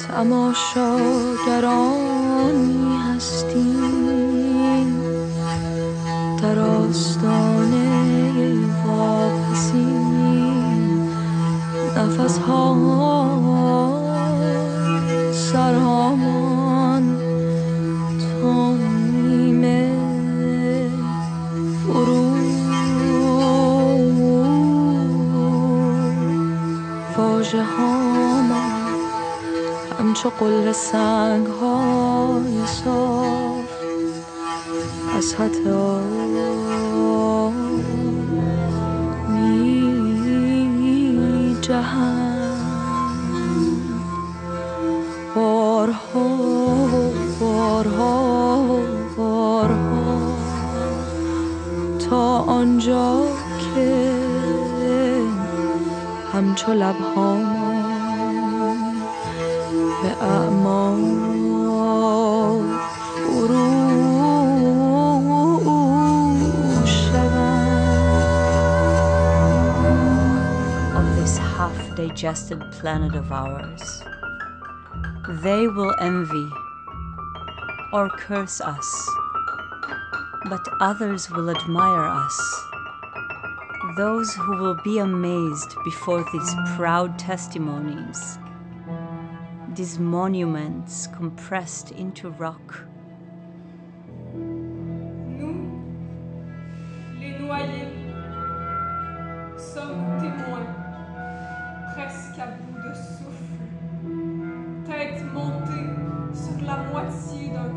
تماشاگرانی هستیم در آستانه واپسی نفس‌ها سرهامان تا نیمه فرو واژه هامان همچو قلب سنگ های صاف از حد آب می جهند بارها بارها بارها تا آنجا که همچو لبهامان به اعماق فرو شوند. Of this half-digested planet of ours, they will envy or curse us, but others will admire us. Those who will be amazed before these proud testimonies, these monuments compressed into rock. Nous, les noyés, sommes témoins, presque à bout de souffle, tête montée sur la moitié d'un